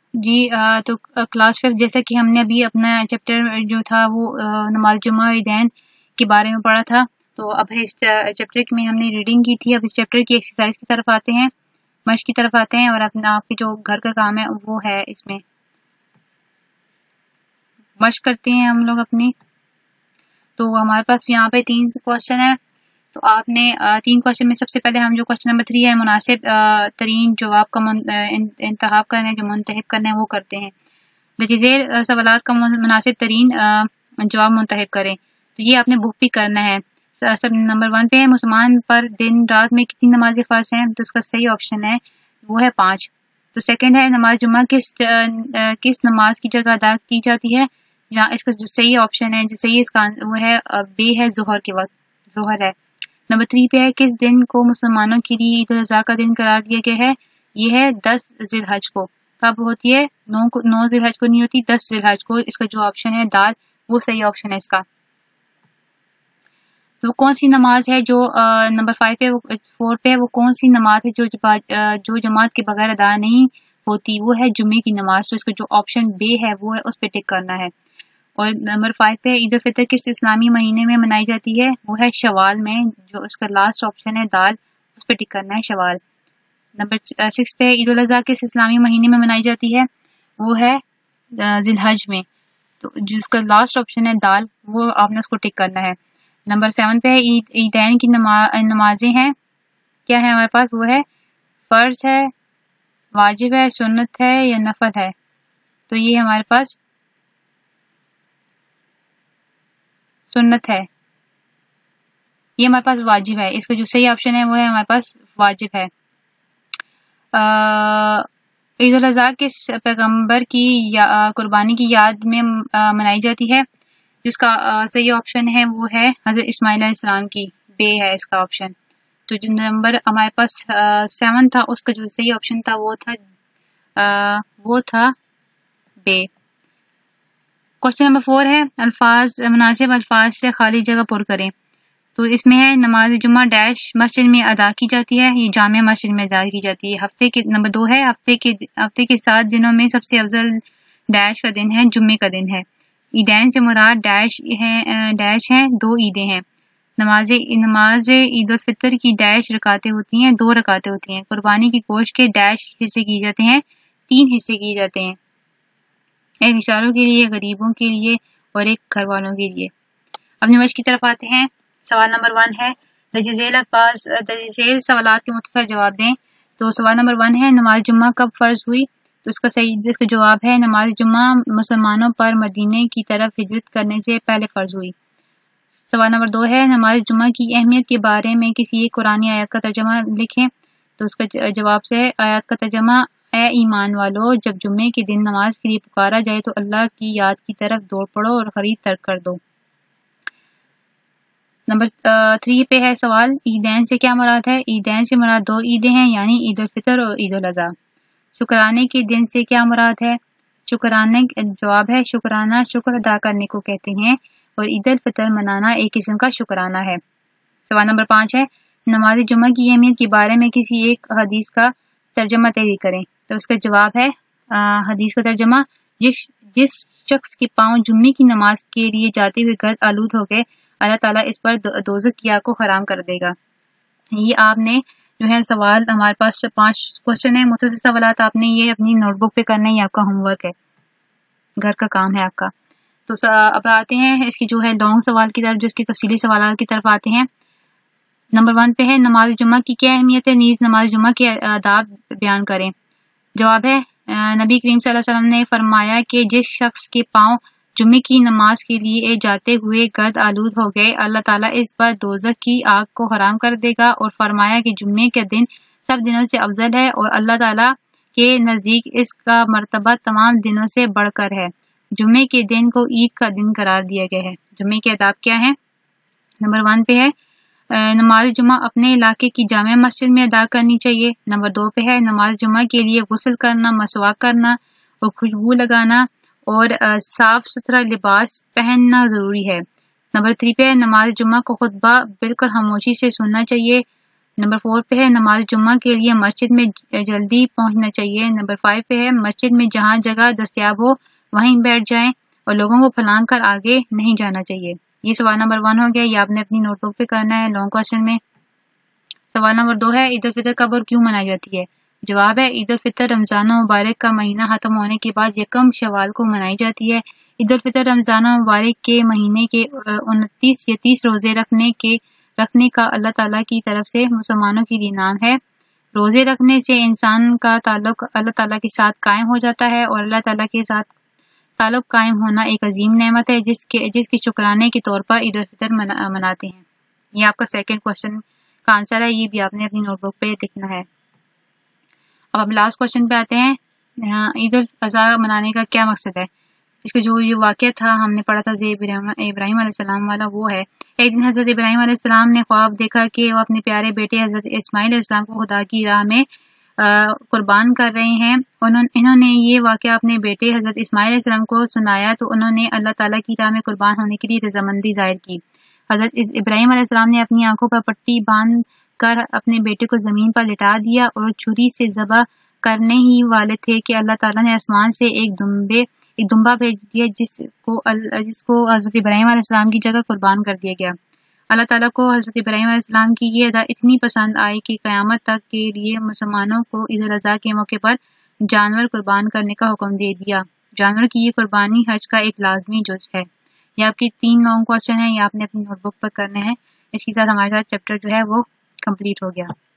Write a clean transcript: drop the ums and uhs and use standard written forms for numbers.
جی تو کلاس 5 جیسا کہ ہم نے ابھی اپنا چیپٹر جو تھا وہ نماز جمعہ و عیدین کے بارے میں پڑھا تھا، تو اب اس چیپٹر میں ہم نے ریڈنگ کی تھی، اب اس چیپٹر کی ایکسرسائز کی طرف آتے ہیں، مشق کی طرف آتے ہیں، اور آپ کے جو گھر کا کام ہے وہ ہے، اس میں مشق کرتے ہیں ہم لوگ اپنی۔ تو ہمارے پاس یہاں پہ 3 کوشچن ہے، تو آپ نے 3 کوشچن میں سب سے پہلے ہم جو کوشچن نمبر 3 ہے مناسب ترین جواب کا انتخاب کرنا ہے، جو منتخب کرنا ہے وہ کرتے ہیں۔ درجہ سوالات کا مناسب ترین جواب منتخب کریں، تو یہ آپ نے بک بھی کرنا ہے۔ سب نمبر 1 پہ ہے مسلمان پر دن رات میں کتنی نمازیں فرض ہیں، تو اس کا صحیح آپشن ہے وہ ہے 5۔ تو سیکنڈ ہے نماز جمعہ کس نماز کی جگہ ادا کی جاتی ہے، جہاں اس کا جو صحیح آپشن ہے، جو صحیح اس کا وہ ہے بے ہے، ظہر کے وقت ظہر ہے۔ نمبر 3 پہ ہے کس دن کو مسلمانوں کے لیے عید الاضحیٰ کا دن قرار دیا گیا ہے، یہ ہے 10 ذی الحج کو۔ کب ہوتی ہے؟ 9 ذی الحج کو نہیں ہوتی، 10 ذی الحج کو۔ اس کا جو آپشن ہے دال، وہ صحیح آپشن ہے اس کا۔ تو کون سی نماز ہے جو نمبر 4 پہ وہ کون سی نماز ہے جو جماعت کے بغیر ادا نہیں ہوتی، وہ ہے جمعے کی نماز، تو اس کا جو آپشن بے ہے وہ ہے، اس پہ ٹک کرنا ہے۔ اور نمبر 5 پہ عید الفطر کس اسلامی مہینے میں منائی جاتی ہے، وہ ہے شوال میں، جو اس کا لاسٹ آپشن ہے دال، اس پہ ٹک کرنا ہے شوال۔ نمبر 6 پہ عید الاضحیٰ کس اسلامی مہینے میں منائی جاتی ہے، وہ ہے ذی الحج میں، تو جس کا لاسٹ آپشن ہے دال، وہ آپ نے اس کو ٹک کرنا ہے۔ نمبر 7 پہ عیدین کی نمازیں ہیں، کیا ہے ہمارے پاس، وہ ہے فرض ہے، واجب ہے، سنت ہے یا نفل ہے، تو یہ ہمارے پاس سنت ہے، یہ ہمارے پاس واجب ہے، اس کا جو صحیح آپشن ہے وہ ہے ہمارے پاس واجب ہے۔ عید الاضحیٰ کس پیغمبر کی قربانی کی یاد میں منائی جاتی ہے، جس کا صحیح آپشن ہے وہ ہے حضرت اسماعیل علیہ السلام کی، بے ہے اس کا آپشن۔ تو جو نمبر ہمارے پاس 7 تھا، اس کا جو صحیح آپشن تھا وہ تھا بے۔ کوشچن نمبر 4 ہے مناسب الفاظ سے خالی جگہ پر کریں، تو اس میں ہے نماز جمعہ ڈیش مسجد میں ادا کی جاتی ہے، یہ جامع مسجد میں ادا کی جاتی ہے۔ نمبر 2 ہے ہفتے کے 7 دنوں میں سب سے افضل ڈیش کا دن ہے، جمعے کا دن ہے۔ عیدین سے مراد ڈیش ہیں، 2 عیدیں ہیں۔ نماز عید الفطر کی ڈیش رکعتیں ہوتی ہیں، 2 رکعتیں ہوتی ہیں۔ قربانی کی گوشت کے ڈیش حصے کیے جاتے ہیں، 3 حصے کیے جاتے ہیں، ایک اشاروں کے لیے، غریبوں کے لیے اور ایک گھر والوں کے لیے۔ اپنی مشق کی طرف آتے ہیں۔ سوال نمبر 1 ہے درج ذیل سوالات کے مختصر جواب دیں۔ تو سوال نمبر 1 ہے نماز جمعہ کب فرض ہوئی، تو اس کا جواب ہے نماز جمعہ مسلمانوں پر مدینے کی طرف ہجرت کرنے سے پہلے فرض ہوئی۔ سوال نمبر 2 ہے نماز جمعہ کی اہمیت کے بارے میں کسی ایک قرآنی آیت کا ترجمہ لکھیں، تو اس کا جواب سے آیت کا ترجمہ، اے ایمان والو، جب جمعے کے دن نماز کے لیے پکارا جائے تو اللہ کی یاد کی طرف دوڑ پڑو اور خرید ترک کر دو۔ نمبر 3 پہ ہے سوال عیدین سے کیا مراد ہے، عیدین سے مراد 2 عیدیں ہیں، یعنی عید الفطر اور عید الاضحیٰ۔ شکرانے کے دن سے کیا مراد ہے، جواب ہے شکرانہ شکر ادا کرنے کو کہتے ہیں، اور عید الفطر منانا ایک قسم کا شکرانہ ہے۔ سوال نمبر 5 ہے نماز جمعہ کی اہمیت کے بارے میں کسی ایک حدیث کا ترجمہ تحریر کریں، تو اس کا جواب ہے حدیث کا ترجمہ، جس شخص کے پاؤں جمعے کی نماز کے لیے جاتے ہوئے گرد آلود ہو گئے، اللہ تعالیٰ اس پر دوزخ کی آگ کو حرام کر دے گا۔ یہ آپ نے جو ہے سوال، ہمارے پاس 5 کوشچن ہیں، مختصر سوالات، آپ نے یہ اپنی نوٹ بک پہ کرنا ہے، یہ آپ کا ہوم ورک ہے، گھر کا کام ہے آپ کا۔ تو اب آتے ہیں اس کی جو ہے لانگ سوال کی طرف، جو اس کی تفصیلی سوالات کی طرف آتے ہیں۔ نمبر 1 پہ ہے نماز جمعہ کی کیا اہمیت ہے، نیز نماز جمعہ کے آداب بیان کریں۔ جواب ہے نبی کریم صلی اللہ علیہ وسلم نے فرمایا کہ جس شخص کے پاؤں جمعے کی نماز کے لیے جاتے ہوئے گرد آلود ہو گئے، اللہ تعالیٰ اس پر دوزخ کی آگ کو حرام کر دے گا، اور فرمایا کہ جمعے کا دن سب دنوں سے افضل ہے، اور اللہ تعالیٰ کے نزدیک اس کا مرتبہ تمام دنوں سے بڑھ کر ہے۔ جمعے کے دن کو عید کا دن قرار دیا گیا ہے۔ جمعے کے آداب کیا ہیں؟ نمبر 1 پہ ہے نماز جمعہ اپنے علاقے کی جامع مسجد میں ادا کرنی چاہیے۔ نمبر 2 پہ ہے نماز جمعہ کے لیے غسل کرنا، مسواک کرنا اور خوشبو لگانا اور صاف ستھرا لباس پہننا ضروری ہے۔ نمبر 3 پہ ہے نماز جمعہ کو خطبہ بالکل خاموشی سے سننا چاہیے۔ नंबर 4 पे है नमाज जुम्मा के लिए मस्जिद में जल्दी पहुंचना चाहिए। नंबर 5 पे है मस्जिद में जहां जगह दस्तयाब हो वहीं बैठ जाएं और लोगों को फलांग कर आगे नहीं जाना चाहिए। ये सवाल नंबर 1 हो गया, ये आपने अपनी नोटबुक पे करना है लॉन्ग क्वेश्चन में। सवाल नंबर 2 है ईद उल फितर कब और क्यों मनाई जाती है। जवाब है ईद उल फितर रमजान मुबारक का महीना खत्म होने के बाद यकम शवाल को मनाई जाती है। ईद उल फितर रमजान मुबारक के महीने के 29 या 30 रोजे रखने का अल्लाह ताला की तरफ से मुसलमानों की इनाम है। रोजे रखने से इंसान का ताल्लुक अल्लाह ताला के साथ कायम हो जाता है और अल्लाह ताला के साथ ताल्लुक कायम होना एक अजीम नेमत है जिसके शुक्राने के तौर पर ईद उल फितर मनाते हैं। ये आपका सेकंड क्वेश्चन का आंसर है, ये भी आपने अपनी नोटबुक पे लिखना है। अब लास्ट क्वेश्चन पे आते हैं, ईद उल अज़हा मनाने का क्या मकसद है। इसका जो ये वाक़या था हमने पढ़ा था इब्राहिम अलैहिस्सलाम वाला, वो है एक दिन हज़रत इब्राहिम अलैहिस्सलाम ने ख्वाब देखा कि वो अपने प्यारे बेटे हज़रत इस्माइल अलैहिस्सलाम को खुदा की राह में कुर्बान कर रहे हैं। इन्होंने ये वाक़या अपने बेटे हज़रत इस्माइल अलैहिस्सलाम को सुनाया तो उन्होंने अल्लाह ताला की राह में कुर्बान होने के लिए रज़ामंदी ज़ाहिर की। हज़रत इब्राहिम अलैहिस्सलाम ने अपनी आंखों पर पट्टी बांध कर अपने बेटे को ज़मीन पर लिटा दिया और छुरी से ज़बह करने ही वाले थे कि अल्लाह ताला ने आसमान से एक दुम्बा भेज दिया जिसको हज़रत इब्राहिम अलैहिस्सलाम की जगह कुर्बान कर दिया गया। अल्लाह ताला को हज़रत इब्राहिम अलैहिस्सलाम की ये अदा इतनी पसंद आई कि क़यामत तक के लिए मुसलमानों को ईद उल अज़हा के मौके पर जानवर कुर्बान करने का हुक्म दे दिया। जानवर की ये कुर्बानी हज का एक लाजमी जुज़ है। ये आपकी 3 लॉन्ग क्वेश्चन है, ये आपने अपनी नोटबुक पर करने हैं। इसके साथ हमारे साथ चैप्टर जो है वो कंप्लीट हो गया।